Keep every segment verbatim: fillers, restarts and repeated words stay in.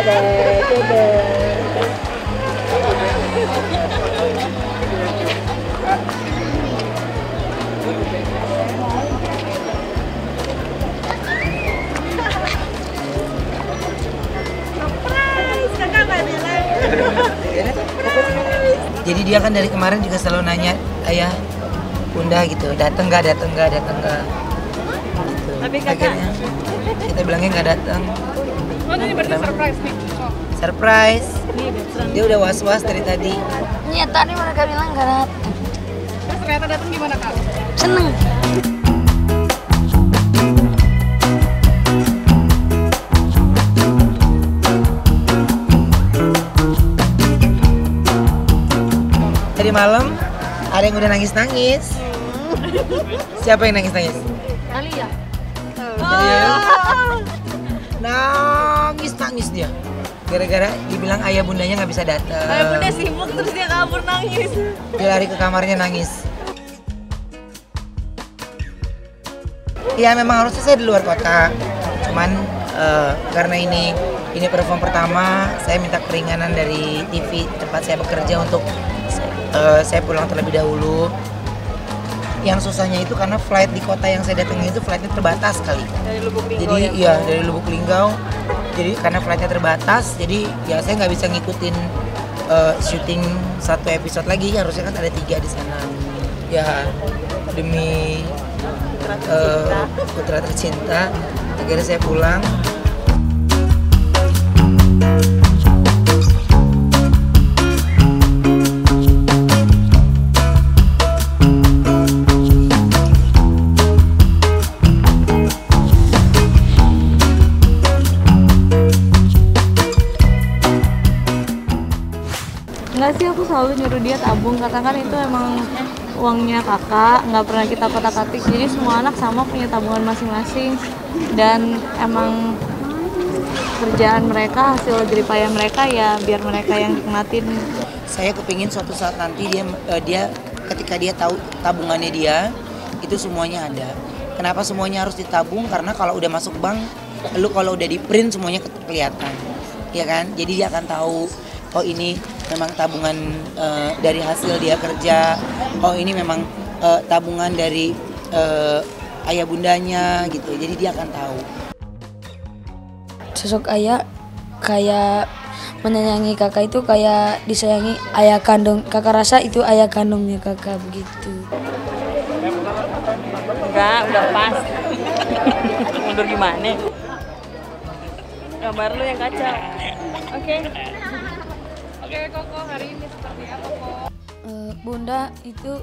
Dadah, dadah. Surprise, kakak nggak bilang. Jadi dia kan dari kemarin juga selalu nanya, ayah, bunda gitu, dateng nggak, dateng nggak, dateng nggak. Gitu. Tapi kakak, akhirnya kita bilangnya nggak datang. oh ini berarti surprise nih. Surprise. Nih, beneran. Dia udah was-was dari tadi. Iya tadi mereka bilang nggak datang. Terus ternyata datang gimana kak? Seneng. Tadi malam ada yang udah nangis-nangis. Siapa yang nangis-nangis? Alia. Serius? Nangis-nangis dia. Gara-gara dibilang ayah bundanya nggak bisa datang. Ayah bunda sibuk terus dia kabur nangis. Dia lari ke kamarnya nangis. Ya memang harusnya saya di luar kota. Cuman eh, karena ini ini perform pertama, saya minta keringanan dari T V tempat saya bekerja untuk eh, saya pulang terlebih dahulu. Yang susahnya itu karena flight di kota yang saya datangi itu flightnya terbatas sekali. Dari Lubuk Linggau Jadi ya? iya dari Lubuk Linggau. Jadi karena flightnya terbatas, jadi ya saya nggak bisa ngikutin uh, syuting satu episode lagi. Harusnya kan ada tiga di sana. Ya demi uh, putra tercinta, akhirnya saya pulang. Enggak sih, aku selalu nyuruh dia tabung, katakan itu emang uangnya kakak, nggak pernah kita kotak-katik, jadi semua anak sama punya tabungan masing-masing dan emang kerjaan mereka, hasil jeripaya mereka ya biar mereka yang nikmatin. Saya kepingin suatu saat nanti dia uh, dia ketika dia tahu tabungannya dia itu semuanya ada. Kenapa semuanya harus ditabung? Karena kalau udah masuk bank, lu kalau udah di print semuanya ke- kelihatan, ya kan? Jadi dia akan tahu, oh ini memang tabungan uh, dari hasil dia kerja, oh ini memang uh, tabungan dari uh, ayah bundanya gitu. Jadi dia akan tahu. Sosok ayah kayak menyayangi kakak itu kayak disayangi ayah kandung. Kakak rasa itu ayah kandungnya kakak begitu. Enggak, udah pas. Mundur gimana? Gambar lu yang kacau. Oke. Oke, Koko, hari ini seperti apa, Koko? Eh, bunda itu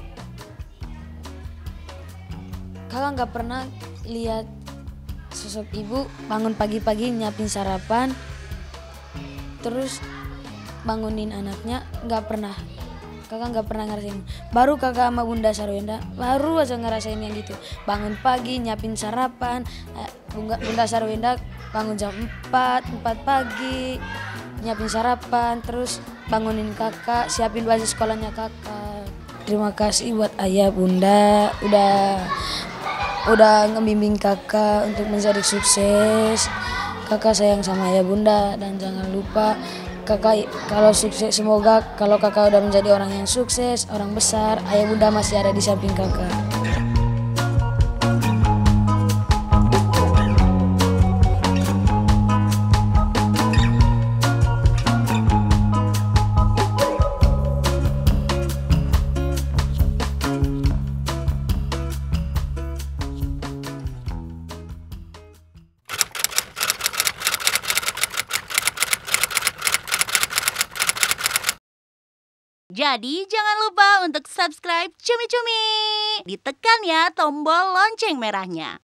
kakak nggak pernah lihat sosok ibu bangun pagi-pagi nyiapin sarapan terus bangunin anaknya, nggak pernah. Kakak nggak pernah ngerasain. Baru kakak sama bunda Sarwenda baru aja ngerasain yang gitu. Bangun pagi nyiapin sarapan. eh, bunda, bunda Sarwenda bangun jam empat empat pagi nyiapin sarapan, terus bangunin kakak, siapin baju sekolahnya kakak. Terima kasih buat ayah bunda udah udah ngebimbing kakak untuk menjadi sukses. Kakak sayang sama ayah bunda dan jangan lupa kakak kalau sukses, semoga kalau kakak udah menjadi orang yang sukses, orang besar, ayah bunda masih ada di samping kakak. Jadi jangan lupa untuk subscribe Cumi Cumi. Ditekan ya tombol lonceng merahnya.